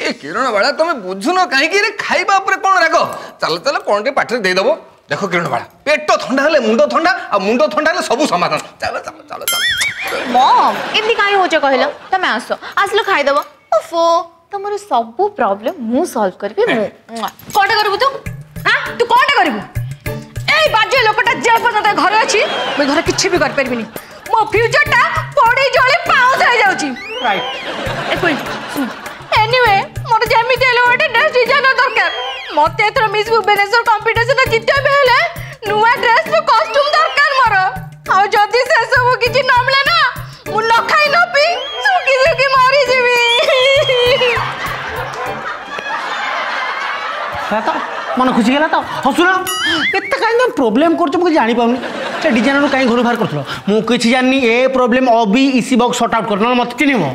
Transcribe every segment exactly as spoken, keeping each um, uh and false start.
ए किरण बाला तुम बुझुन कहीं खाइबा ऊपर कौन राग चल चल कौन पाटे देदेव देख किरण बाला पेट ठंडा हेले मुंड ठंडा आ मुंड ठंडा हेले सब समाधान चल चल चल चल मॉम एमती काहे होचे कहला तमे आसो आसलो खाइ दबो ओफो तमरो सब प्रॉब्लम मु सॉल्व करबे मु कोटा करबु तू हां तू कोटा करबु ए बाजे लोकटा जे पता घर अछि मैं घर किछि भी कर परबिनी मो फ्यूचर टा पड़ी जळे पाउस हो जाउची राइट ए कोई सुन एनीवे मोर जेमी देलो ओटे ड्रेस डिजाइन दरकार मते एथर मिस भुवनेश्वर कंपटीशन जिते बेले नुवा ड्रेस रो कॉस्ट्यूम दरकार मोर आ जदी से सब किछि न मिले ना मु न खाइ न पी सुकी सुकी मरी जेबी तो मन खुशी गेला तो हसुना एत काई प्रॉब्लम करछ मु जानि पाउनी से डिजाइनर काई घर बाहर करथलो मु किछि जाननी ए प्रॉब्लम अभी इसी बॉक्स सॉर्ट आउट करना मत चिनिमो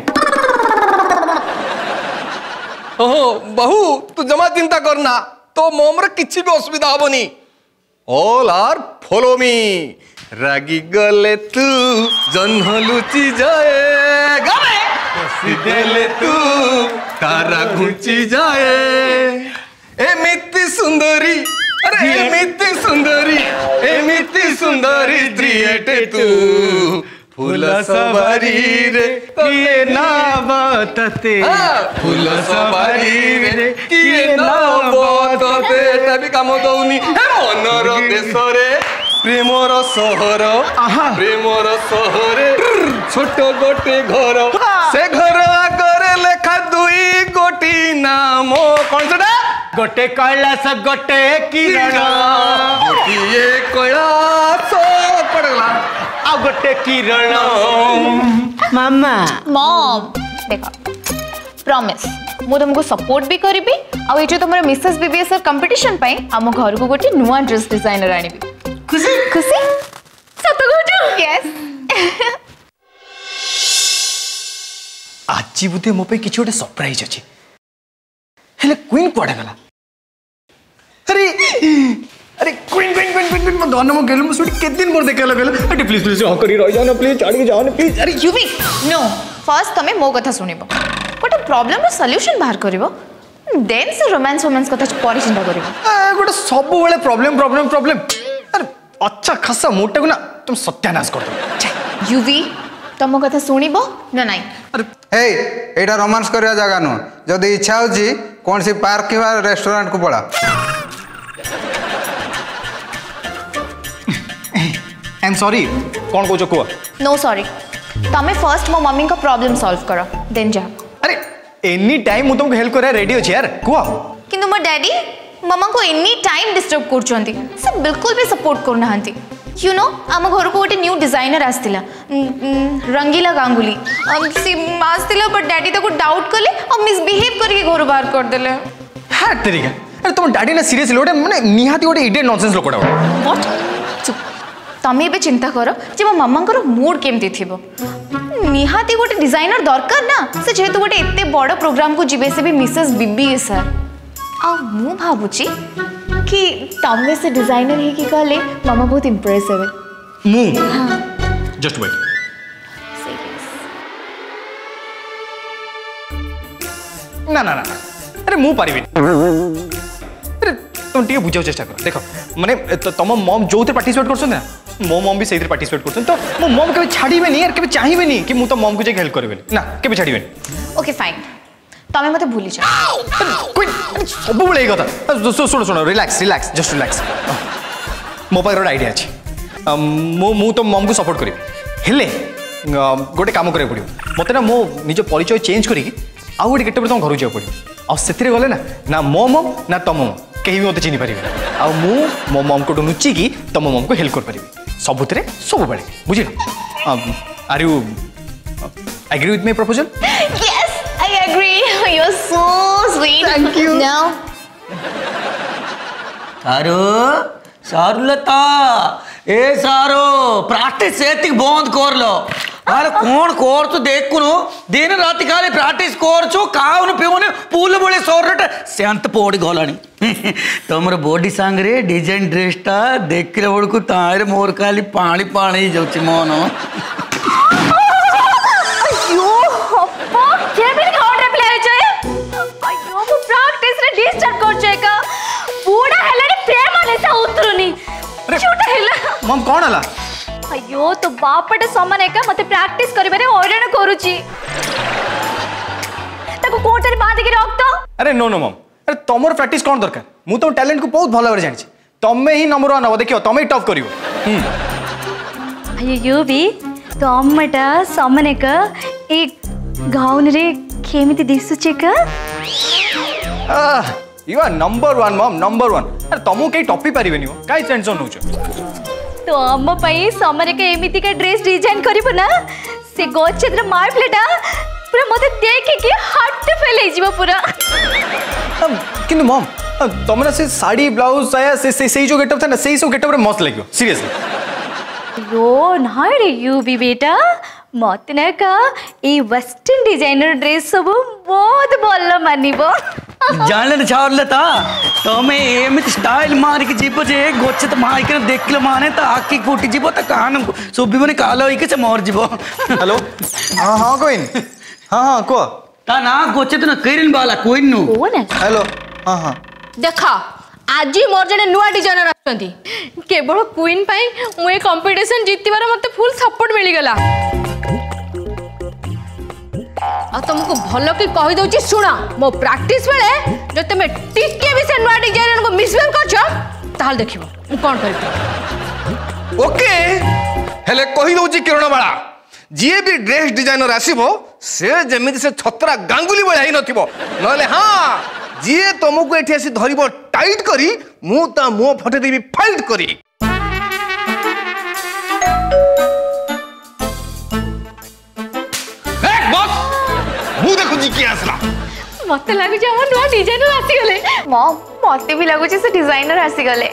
ओहो बहू तू जमा चिंता करना तो मोमर किछि भी असुविधा होबनी ऑल आर फॉलो मी रागी गले तू जन्ह लुचि जाए गावे हसी देले तू तारा घुंची जाए एमिति सुंदरी अरे एमिति सुंदरी एमिति सुंदरी त्रिएटे तू फूल सवारी रे किए ना बातते फूल सवारी रे किए ना बातते तभी काम दउनी हे मनर देश रे प्रेमर सहर प्रेमर सहर छोट गोटे घर से घर आगरे लेखा दुई गोटी नाम कौन सेटा गोटे कैलाश गोटे किरण गोटिए कैलाश पड़ला आ गोटे किरण मामा मॉम देखो प्रॉमिस मु तुमको सपोर्ट भी करिबी आ ए जो तुमरा मिसेस बीबीएसआर कंपटीशन पई हम घर को गोटे नुवा ड्रेस डिजाइनर आनिबी खुशी खुशी सत कहू यस आज बुद्धि मो पे किछि गोटे सरप्राइज अछि हेले क्वीन कोडा गला अरे अरे क्वीन क्वीन क्वीन क्वीन मो दोन मो गेल मो सुडी के दिन मोर देखे लगल अरे प्लीज प्लीज हां करी रह जाओ ना प्लीज छाड़ के जाओ ना प्लीज अरे यूवी नो फर्स्ट तमे मो कथा सुनिबो गोटे प्रॉब्लम रो सॉल्यूशन बाहर करिवो देन से रोमांस रोमांस कथा परी चिंता करिवो गोटे सब बेले प्रॉब्लम प्रॉब्लम प्रॉब्लम अरे अच्छा खासा मोटा को ना तुम सत्यानाश कर दो यूवी तम कथा सुनिबो ना नाही अरे हे एटा रोमांस करिया जगह नु जदी इच्छा होजी कोन सी पार्क किबा रेस्टोरेंट को पड़ा आई एम सॉरी कौन को को नो सॉरी तमे फर्स्ट मो मम्मी का प्रॉब्लम सॉल्व करो देन जा अरे एनी टाइम मु तुमको हेल्प करे रेडी अछि यार को किंतु मो डैडी मम्मा को एनी टाइम डिस्टर्ब करछंती से बिल्कुल भी सपोर्ट करना हंती यू नो आम घर को गोटे न्यू डिजाइनर आसतिला रंगीला गांगुली सी आसतिला बट डैडी ताको डाउट करले और मिसबिहेव करके घर बाहर कर देले हां तरीका अरे तुम डैडी ना सीरियसली गोटे माने निहाती गोटे इडियट नॉनसेंस लोकड़ा व्हाट चुप तमे बे चिंता करो जे मो मम्मा को मूड केमती थिबो निहाती गोटे डिजाइनर दरकार ना से जेहेतु गोटे एते बड़ प्रोग्राम को जिबे से भी मिसेस बीबीएसआर आ मु भाबुची कि तमे से डिजाइनर है कि कहले मामा बहुत इंप्रेस हेबे मु हां जस्ट वेट ना ना ना अरे मु पारिबे अरे तुम टिके बुझाव चेष्टा कर देखो माने तुम मम जोते पार्टिसिपेट करछन ना मो मम भी सेतिर पार्टिसिपेट करछन तो मो मम के छाडीबे नहीं यार के चाहिबे नहीं कि मु तो मम को जे हेल्प करबे ना के छाडीबे ओके फाइन तमे मते भूली जा कोई सब बळे कथा सुनो सुनो रिलैक्स रिलैक्स जस्ट रिलैक्स मो पार आइडिया अछि मो मु तो मम को सपोर्ट करी हेले गोटे काम करे पड़ियो मते ना मो निज परिचय चेंज करी आ गोटे गेट पर तुम घर जाओ पड़ियो आ सेतिरे गले ना ना मो मम ना तम मम केही मते चिनी परिबे आ मु मो मम को नुची की तम मम को हेल्प कर परिबे सबुतरे सब बळे बुझिलो are you agree with my proposal yes I agree you are so sweet thank you now सारो सारुलता ए सारो प्रैक्टिस सेति बंद कर लो अरे कौन कर तो देख कुनो दिन रात खाली प्रैक्टिस करछु काउन पेउने पुल बोले सोरट सेंत पोडी गलानी तमर बॉडी सांगरे डिजाइन ड्रेसटा देखले बडकु तारे मोर खाली पानी पानी जाउची मन अयो हप्पा के भी खाओ ट्रिप ले जाए सुधरुनी छोटा हेला मम कौन हला अयो तो बापटे समान एका मते प्रैक्टिस करिबारे हइराण करूची ताको कोटरे बांधी के रख तो अरे नो नो मम अरे तमर प्रैक्टिस कौन दरकार मु तो टैलेंट को बहुत भल भाବରେ जानि तमे ही नंबर वन हो देखियो तमे ही टॉप करियो अयो भी तमटा समान एका एक गाउन रे केमिति दिसुचे का you are number one mum number one अरे तुमको कहीं टॉपी पारिबेनी हो काई टेंशन नउछ तो अम्म पई समरे के एमिति के ड्रेस डिजाइन करिबो ना से गोचेद्र मार प्लेटा पूरा मते देखे के हार्ट फेल हे जीव पूरा किंतु मम तुम ना से साड़ी ब्लाउज साया से से सही जो गेटअप था ना सही सो गेटअप रे मस्त लगियो सीरियसली यो ना रे यू भी बेटा मत ना का ए वेस्टर्न डिजाइनर ड्रेस सब बहुत भल मानिबो जानले छावले ता तमे एमिति स्टाइल मार के जीवो जे गोचे त माई के देखले माने त आखी फुटी जीवो त कान सोबी बने कालो होई के से मर जीवो हेलो हां हां कोइन हां हां को ता ना गोचे त न करिन वाला कोइन नु कोन हेलो हां हां देखा आज मोर जने नुआ डिजाइनर आछंती केवल क्वीन पाई मु ए कंपटीशन जीतबार मते फुल सपोर्ट मिली गला आ तुमको भलो की कहि दउची सुना मो प्रैक्टिस बेले जो तमे टिके भी से नुआ डिजाइनर को मिसबिहेव करछो ताल देखिबो मु कोन करबी ओके हेले कहि दउची किरण बाळा जे भी ड्रेस डिजाइनर आसीबो से जेमिति से छतरा गांगुली बळा ही नथिबो नले हां जे तुमको एठी आसी धरिबो टाइट करी मु ता मो फटे देबी फाइट करी एक बॉस मु देखु जी की आसला मते लागु जे हमर नुआ डिजाइनर आसी गले मॉम मते भी लागु जे से डिजाइनर आसी गले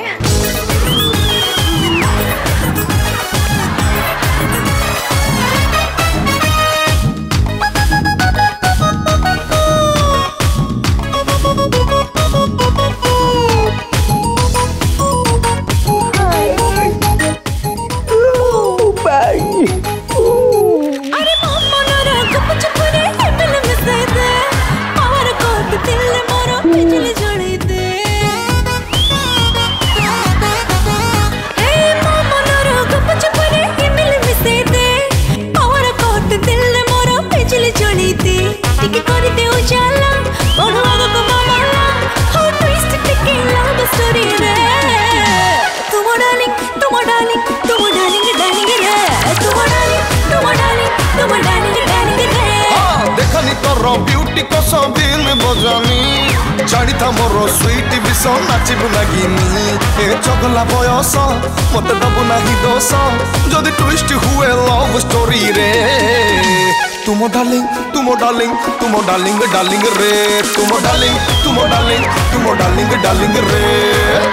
ब्यूटी को संबिल बजानी जानी था मोर स्वीट विष नाचिबु नागिनी ए चगला बयस मत दबु नाही दोष जदि ट्विस्ट हुए लव स्टोरी रे तुम डार्लिंग तुम डार्लिंग तुम डार्लिंग डार्लिंग रे तुम डार्लिंग तुम डार्लिंग तुम डार्लिंग डार्लिंग रे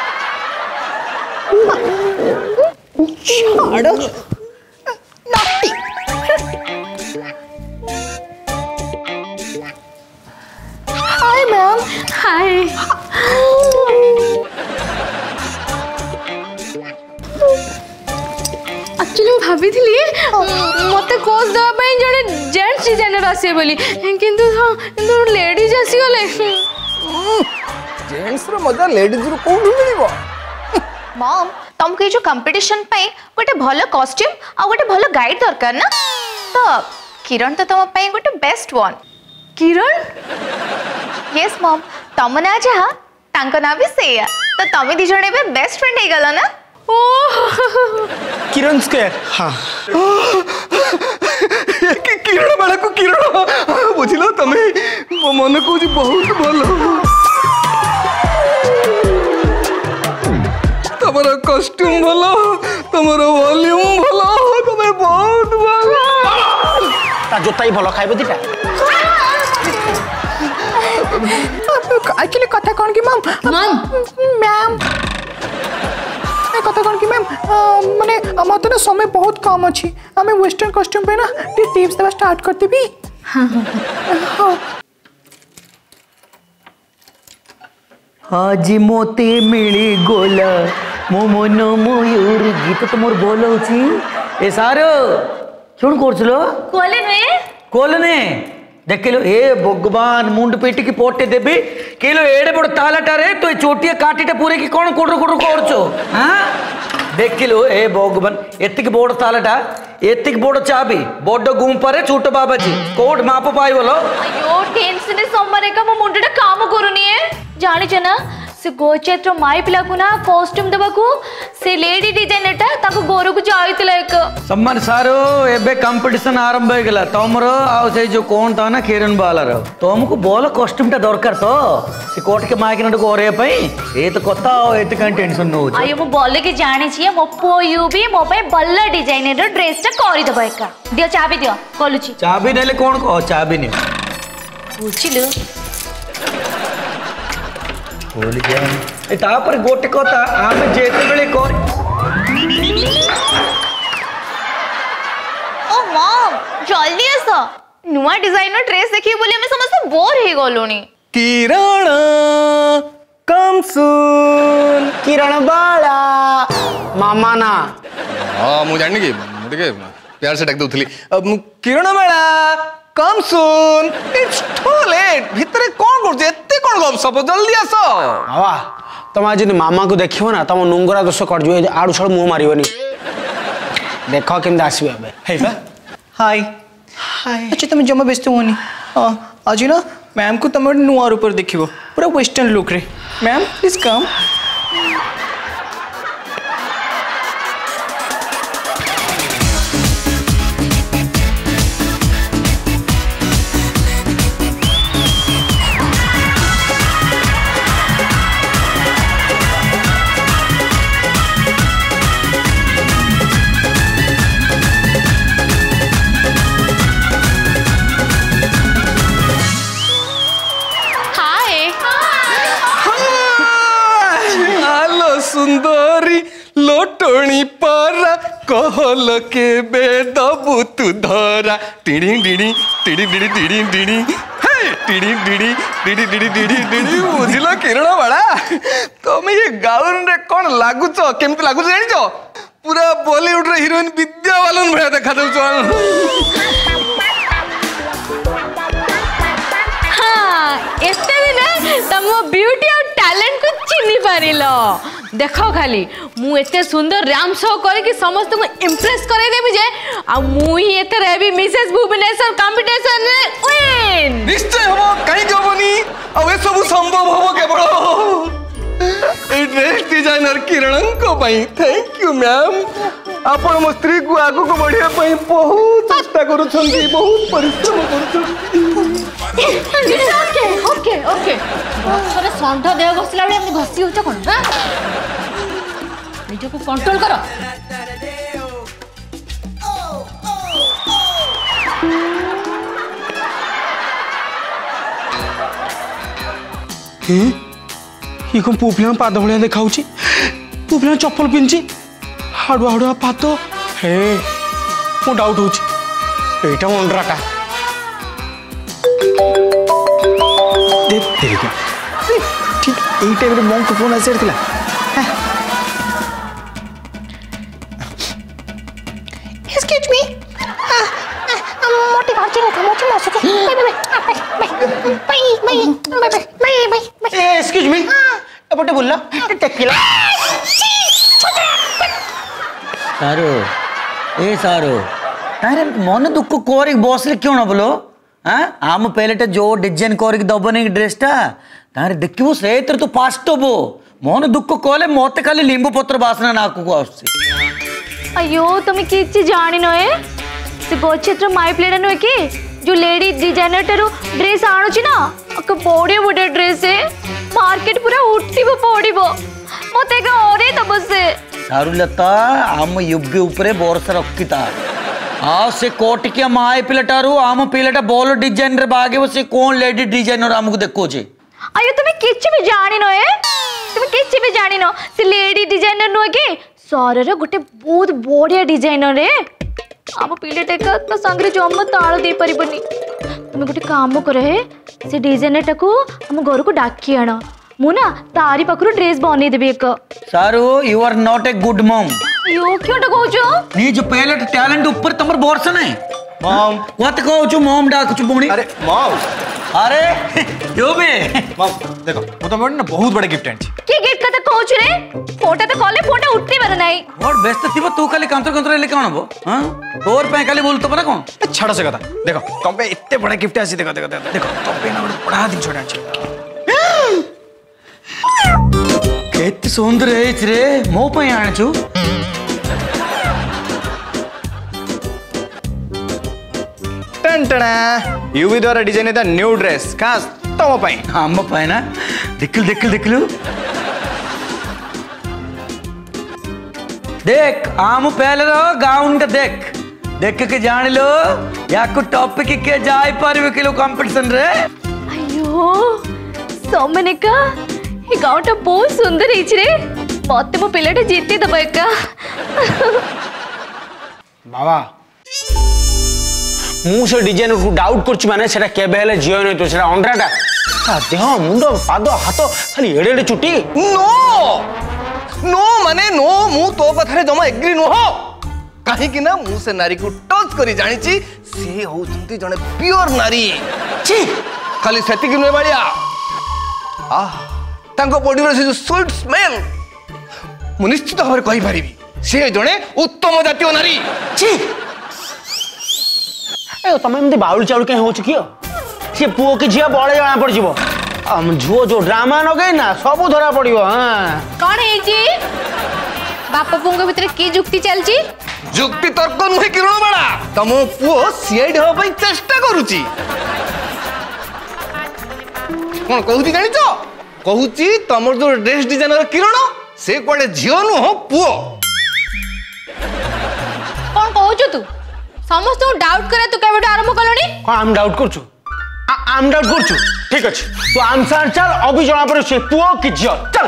छाड़ो हाय मैम हाय एक्चुअली मु भाभी थी मते कोर्स दवा पई जने जेंट्स डिजाइनर आसे बोली किंतु किंतु लेडीज आसी गले जेंट्स रो मजा लेडीज रो कोउ मिलिबो मॉम तुमको जो कंपटीशन पे गोटे भलो कॉस्ट्यूम आ गोटे भलो गाइड दरकार ना तो किरण तो तुम पे गोटे best one Kiran yes mom तुम ना जहा तांको ना भी सेया तो तुम दी जणे बे बेस्ट फ्रेंड हे गलो ना ओ किरण स्क्वायर हाँ किरण बाळा को किरण बुझिलो तमे मो मन को जी बहुत भलो तमरो कॉस्ट्यूम भलो तमरो वॉल्यूम भलो तमे बहुत भलो ता जोता ही भलो खाइबो दिटा एक्चुअली कथा कौन की मैम मैम मैम कथा कौन की मैम माने मत ना समय बहुत कम अच्छी आम वेस्टर्न कॉस्ट्यूम पे ना टिप्स देवा स्टार्ट करते भी आज मोते मिली गोला मो मन मयूर गीत तो मोर बोल होची ए सारो क्यों करछलो कोले में कोल ने देखिलो ए भगवान मुंड पेटी की पोटे देबी किलो एड़े बड़ तालाटारे तो चोटिया काटीटा पूरे की कौन कोडर कोडर करछो हां देखिलो ए भगवान एतिक बड़ तालाटा एतिक बड़ चाबी बड़ गुंपारे छोट बाबाजी कोड माप पाई बोलो अयो टेंशन समरे का मो मुंडटा काम करूनी है जानि छ ना से गोचेत्र माई पिला को ना कॉस्ट्यूम देबा को से लेडी डिजाइनरटा ताको गोरो को जाइतला एक सम्मान सारो एबे कंपटीशन आरंभ हो गेला तमरो आ से जो कोन ता ना खेरन बाला रो तुमको बोल कॉस्ट्यूम टा दरकार तो से कोट के माइक नट करे पई ए तो कथा एत का टेंशन न हो आयो मो बोले के जानि छिए मो पोयु भी मो पे बल्ला डिजाइनर ड्रेस टा करि देबा एका दियो चाबी दियो कलुची चाबी नेले कोन को चाबी ने बुझिलु बोल गया ए तापर गोटे कथा आमे जेते बेले कर ओ मॉम जल्दी आस नुआ डिजाइनर ड्रेस देखि बोली हमें समस्त बोर हे गलोनी किरण कम सुन किरण बाला मामा ना हाँ मु जानी कि मुझे प्यार से डाक दउथली Kiran Bala come soon it's too late भितरे कोन करछ एते कोन गप सब जल्दी आस बाबा तुम आज मामा को देखियो ना तुम नुंगरा दोष कर जो आड़ू छड़ मुंह मारिबनी देखो केमदा आसीबे एबे हे बा हाय हाय अच्छा तुम जमा व्यस्त होनी हां आज ना मैम को तुम नुआ ऊपर देखिबो पूरा वेस्टर्न लुक रे मैम प्लीज कम सुंदरी लोटणी पारा कहल के बेदबु तु धरा टिड़ी डिड़ी टिड़ी डिड़ी टिड़ी डिड़ी हे टिड़ी डिड़ी टिड़ी डिड़ी टिड़ी डिड़ी बुझिलो किरण बाला तुम ये गाउन रे कोन लागुच केमति लागुच जानिचो पूरा बॉलीवुड रे हीरोइन विद्या बालन भया देखा दउचो हां एते दिने तम ब्यूटी और टैलेंट को चिन्ही पारिलो देखो खाली मु एते सुंदर राम शो करे कि समस्त को इंप्रेस करे देबी जे आ मु ही एते रहबी मिसेस भुवनेश्वर कंपटीशन रे विन निश्चय हो कहीं गबनी अब ए सब संभव हो केवल ए ड्रेस डिजाइनर किरण को पई थैंक यू मैम आपण मो स्त्री को आगु को बढ़िया पई बहुत चेष्टा करू छंती बहुत परिश्रम करू छंती ओके ओके ओके थोड़ा संध देह घसिला बेले हम घसी होछ कोन हां निज को कंट्रोल करो हे ये कौन पुपला पाद भाया देखा पुपला चप्पल पिंची हाड़ुआ हाड़ुआ पाद हे मो डाउट होटा मंडराटा ठीक यही टाइम मो को फोन आसार एक्सक्यूज मी मोटी बात नहीं था मुझे मौसम bye bye bye bye bye bye bye excuse me एपटे बोलला टेकिला सारो ए सारो तारे मन दुख कोरिक बसले क्यों ना बोलो हां आम पहलेटा जो डिजाइन कोरिक दबने ड्रेसटा तारे देखिबो से तर तो फास्ट होबो मन दुख कोले मते खाली लींबू पत्र वासना नाकु को आसी अयो तुम किछि जानि न ए से गोचेत्र माई प्लेट न कि जो लेडी डिजाइनर टरो ड्रेस आणु छी ना अक बॉडी बॉडी ड्रेस है मार्केट पूरा उठिबो पड़िबो मते का ओरे तब से सारुलता आम युग ऊपर बरसा रखिता आ से कोटिकिया माय पिलटारू आम पिलटा बॉल डिजाइनर बागे से कौन लेडी डिजाइनर हमको देखो जे अयो तुम किछि भी जानि न ए तुम किछि भी जानि न से लेडी डिजाइनर न कि सारे गोटे बहुत बढ़िया डिजाइनर रे आम पिले टेका तो संगरे जम्म ताल दे परिबनी तुम गोटे काम करे से डिजाइनर टाको हम घर को डाकी आना मु ना तारी पाखरु ड्रेस बनै देबे एक सारू you are not a good mom यो क्यों टा कहजो नी जो पहले टैलेंट ऊपर तमर बोर्स नै मॉम मत कहू मॉम डाकुच पुणी अरे मॉम अरे यो बे मॉम देखो मु तुम ना बहुत बड़ा गिफ्ट आनी की गिफ्ट कथा कहूछ रे फोटा तो कॉले फोटा उठते बर नाही और व्यस्त थिबो तू खाली कंतर कंतर ले कोन हबो हां तोर पे खाली बोल तो परा कोन छाड़ से कथा देखो तुम पे इतने बड़ा गिफ्ट आसी देखो देखो देखो तुम पे ना बड़ा दिन छोड़ा आनी केत सुंदर है रे मो पे आनछु टंटना यूवी द्वारा डिजाइन है न्यू ड्रेस खास तुम पे हम पे ना दिखल दिखल दिखलु देख आम पहले रो गाउन का देख देख के जान लो या को टॉपिक के जाय पर किलो कंपटीशन रे अयो सोमने का ये गाउटा बहुत सुंदर हिच रे मते मो पिलाटा जीते दबा का बाबा मु से डिजाइन को डाउट करछि माने सेटा केबे हेले जियो नै तो सेटा अंडराटा ता देह मुंडो पाद हाथ खाली एडे एडे चुटी नो नो माने नो मु तो कथा रे जमा एग्री नो हो काहे कि ना मु से नारी को टच करी जानि छी से होउछंती जने प्योर नारी छी खाली सेति कि नो बालिया आ तांको बॉडी रे से जो स्वीट स्मेल मु निश्चित भाବରେ कहि परिबी से जने उत्तम जातीय नारी छी ए तमे एमती बाउल चाउल के होछ कियो से पुओ के झिया बळे जाना पड़ जिवो हम झुओ जो ड्रामा न गई ना सब धरा पड़ियो हां कौन है जी बापा पुंग भीतर की जुक्ति चलची जुक्ति तर्क नुहे किरण बड़ा तमो पुओ सीआईडी हो पई चेष्टा करूची कोन कहूची जानि तो कहूची तमर जो ड्रेस डिजाइनर किरण से कोडे झियो नु हो पुओ कौन कहूछु तू समस्त डाउट करे तू केबे आरंभ कलोनी हां हम डाउट करछु आम डाउट करछु ठीक अछि तो आंसर चल अभी जणा पर से पुओ कि झियो चल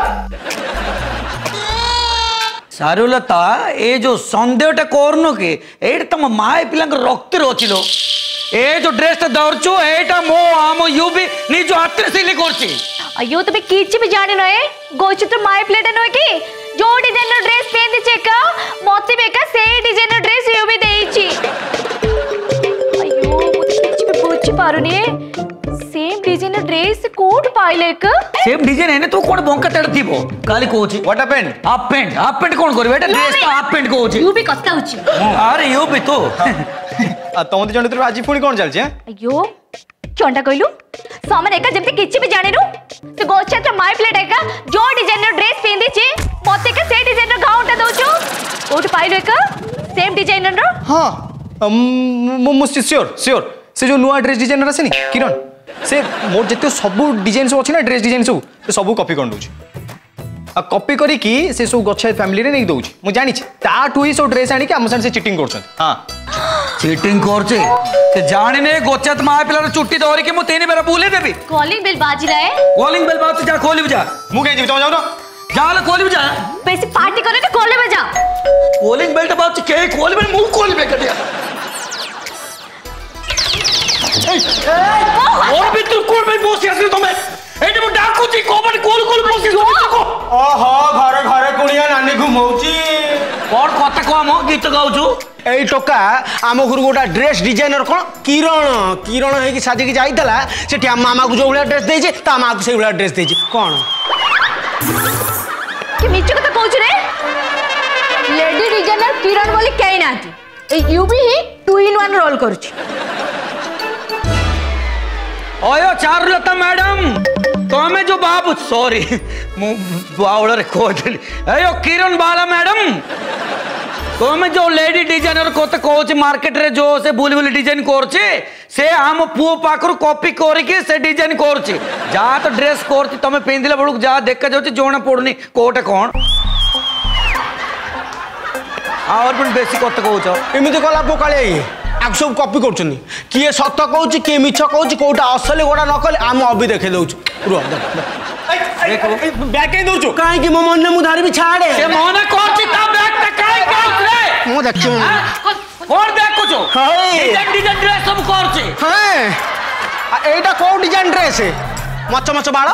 सारुलता ए जो संदेहटा करनो के एटा तम माय पिलांक रक्त रचिलो ए जो ड्रेस ता दरचो एटा मो आम यू भी निजो हाथ से ले करछि अयो तबे किछि भी जानि नए गोछि तो माय प्लेट नय की जो डिजाइनर ड्रेस पेंदी चेका मते बेका से डिजाइनर ड्रेस यू भी देइछि अयो किछि भी बुझ पारुनी सेम डिजाइनर ड्रेस कोड पाइले का सेम डिजाइन है ना तो कोन बंका तड़ थीबो काली कोछि what happened half pant half pant कोन करबे एटा ड्रेस का हाफ पैंट कोछि यू भी कस्ता होछि अरे यू भी तो आ तमते जण तो आज पुणी कोन चलछि अयो चंडा कहलु समन एका जेमते किछि भी जाने नु से गोछा तो माय प्लेट एका जो डिजाइनर ड्रेस पेंदी छि मते के से डिजाइनर गाउनटा दोछु कोड पाइले का सेम डिजाइनर रो हां मु श्योर श्योर से जो नुआ ड्रेस डिजाइनर आसे नी किरण से मोर जते सब डिजाइन सब अछि ना ड्रेस डिजाइन सब से सब कॉपी कर दोछ आ कॉपी करी की से सब गच्छा फैमिली रे नहीं दोछ मु जानि छी ताटू ही सब ड्रेस आनी के हम से चीटिंग करछन हां चीटिंग करछे ते जानि ने गोचत माय पिलार चुट्टी धरि के मु तेनी बेरा बुले देबी कॉलिंग बेल बाजी रहा है कॉलिंग बेल बात जा खोली जा मु कहि जी तुम जाओ ना जाल खोली जा पैसे पार्टी करे ने कॉलेज में जा कॉलिंग बेल बात के खोली में मुंह खोली बे कटिया और भी तू कोन में बोसी आसी तमे एटे मु डाकू छी कोबन कोल कोल बोसी को ओहो घरे घरे कुणिया नानी घुमौची और कत कम गीत गाउछु एई टोका आम घर गोटा ड्रेस डिजाइनर कोन किरण किरण है कि साजी की जाइतला सेठी हम मामा को जो वाला ड्रेस देजे ता मामा को से वाला ड्रेस देजे कोन कि मिछ कथा कहछ रे लेडी डिजाइनर किरण बोली कहीं नाती ए यू भी ही टू इन वन रोल करछ ओयो चारुलता मैडम तमे जो बाबू सॉरी मु बावड़ रे को देली अयो किरण बाला मैडम तमे जो लेडी डिजाइनर को त कोच मार्केट रे जो से बुली बुली डिजाइन करछे से हम पुओ पाकर कॉपी करके से डिजाइन करछे जा तो ड्रेस करती तमे पेंदिला बडुक जा देख जाउछ जोना पड़नी कोटा कोन और पण बेसी कत कहउछ एमिति कला पोकाले आक सब कॉपी करछनी किए सत कहउची किए मिछ कहउची कोटा असली गोटा न कले हम अभी देखे दउछु रुह देखो बैग के दउछु काहे कि मो मन ने मु धारी भी छाड़े से मोने करछि ता बैग त काहे काउछ रे मु देखछु और बैग कुछो हां डिजाइन डिजाइन ड्रेस सब करछि हां एटा को डिजाइन ड्रेस है मच मच बाळ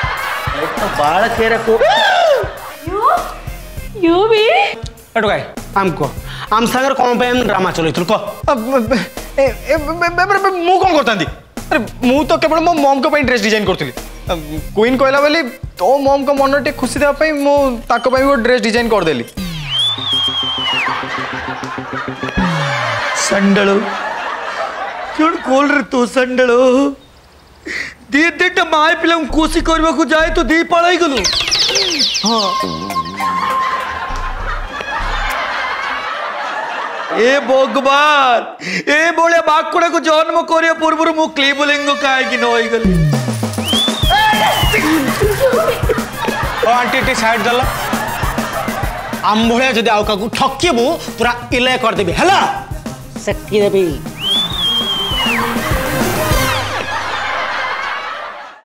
तो बाळ केरे को यू यू भी एटो गाय आम कह आम सागर कौन पे ड्रामा चलैथुल कह मु कौन करता अरे मु तो केवल मो मम को ड्रेस डिजाइन करी क्वीन कहला बोली तो मम को मन टे खुशी देवाई मुझे ड्रेस डिजाइन करदेली संडलो क्यों खोल रे तो संडलो दी दिन माए पिला कोशी करने को जाए तो दी पड़ाई गलु हाँ ए भगवान ए बोले बाकुड़ा को जन्म करे पूर्व मु क्लीबलिंग कहीं नई गली आंटी टी साइड दल आम भाया जदि आउ का ठकिबू पूरा इले करदेवी है शक्ति देवी